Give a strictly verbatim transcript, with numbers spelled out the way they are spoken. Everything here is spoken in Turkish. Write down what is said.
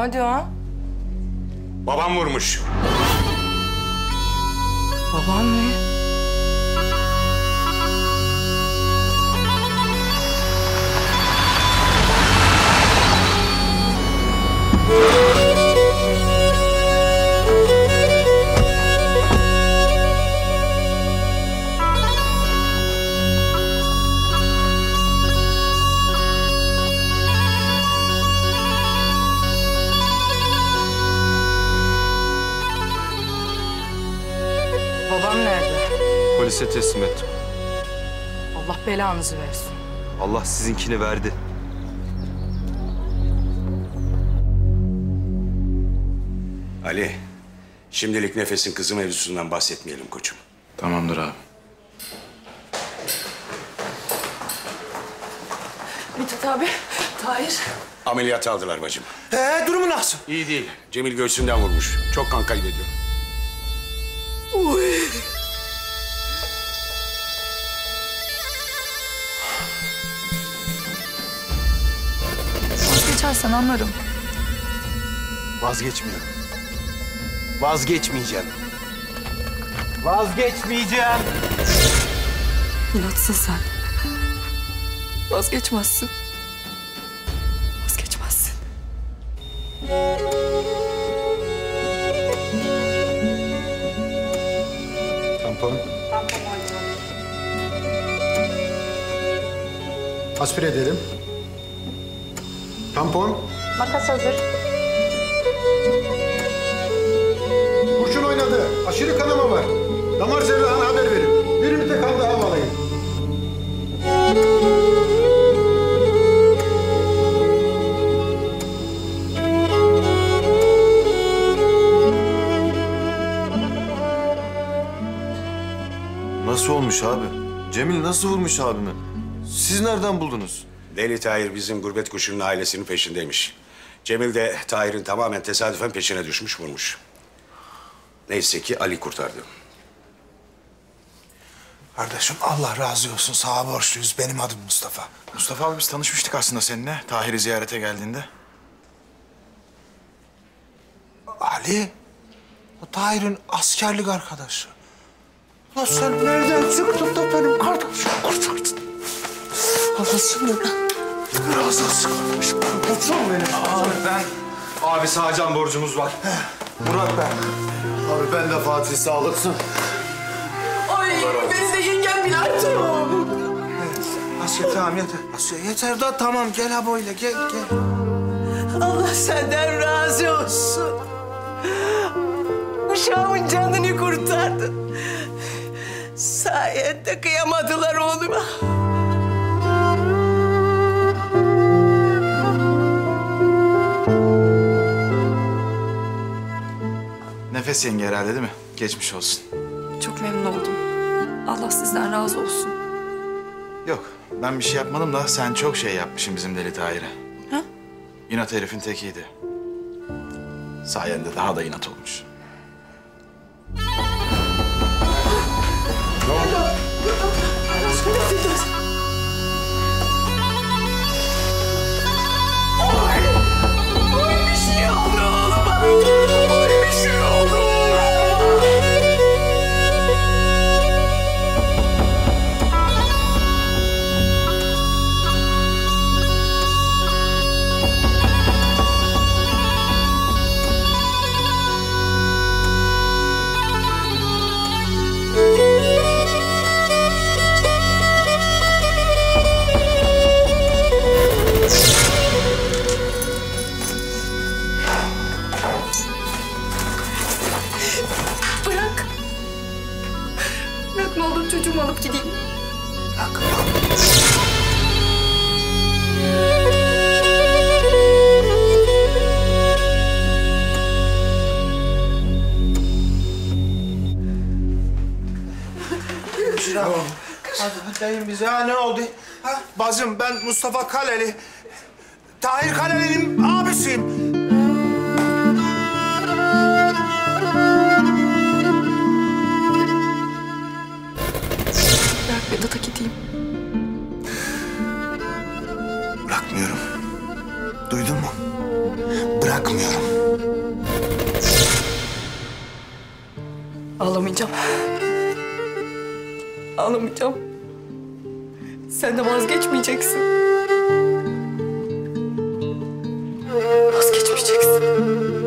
hadi ha. Babam vurmuş. Babam mı? Babam nerede? Polise teslim ettim. Allah belanızı versin. Allah sizinkini verdi. Ali, şimdilik Nefes'in kızı mevzusundan bahsetmeyelim koçum. Tamamdır abi. Mithat abi, Tahir. Ameliyata aldılar bacım. Ee, durumu nasıl? İyi değil. Cemil göğsünden vurmuş. Çok kan kaybediyor. Uy. Vazgeçersen anlarım. Vazgeçmiyorum. Vazgeçmeyeceğim. Vazgeçmeyeceğim. İnatsın sen. Vazgeçmezsin. Vazgeçmezsin. Tampon. Aspire edelim. Tampon. Makas hazır. Kurşun oynadı. Aşırı kanama var. Damar cerrahına haber verin. Bir ünite kan daha alayım. Nasıl olmuş abi? Cemil nasıl vurmuş abimi? Siz nereden buldunuz? Deli Tahir bizim gurbet kuşunun ailesinin peşindeymiş. Cemil de Tahir'in tamamen tesadüfen peşine düşmüş, vurmuş. Neyse ki Ali kurtardı. Kardeşim Allah razı olsun. Sağa borçluyuz. Benim adım Mustafa. Mustafa abi biz tanışmıştık aslında seninle. Tahir'i ziyarete geldiğinde. Ali, o Tahir'in askerlik arkadaşı. Ulan sen nereden çıktın da benim kardeşimi kurtardın? Allah senden razı olsun kardeşim. Koçum benim. Abi ben... Abi Sağcan borcumuz var. Murat ben. Abi ben de Fatih sağlıksın. Ay, beni de yengem Bilal'cığım. Asya tamam yeter. Asya yeter da tamam gel ha böyle gel gel. Allah senden razı olsun. Uşağımın canını kurtardın. Sayende kıyamadılar oğluma. Nefes yenge herhalde değil mi? Geçmiş olsun. Çok memnun oldum. Allah sizden razı olsun. Yok ben bir şey yapmadım da sen çok şey yapmışsın bizim Deli Tahir'e. Ha? İnat herifin tekiydi. Sayende daha da inat olmuş. Oy bir şey oldu oğluma. Oy bir şey oldu. Bırak. Bırak ne olur çocuğumu alıp gideyim. Bırak. Hemşire hanım. Hadi deyin bize ha ne oldu? Ha? Bacım ben Mustafa Kaleli. Tahir Kaleli'nin abisiyim. Bırak Vedat'a gideyim. Bırakmıyorum. Duydun mu? bırakmıyorum. Ağlamayacağım. Ağlamayacağım. Sen de vazgeçmeyeceksin. Vazgeçmeyeceksin.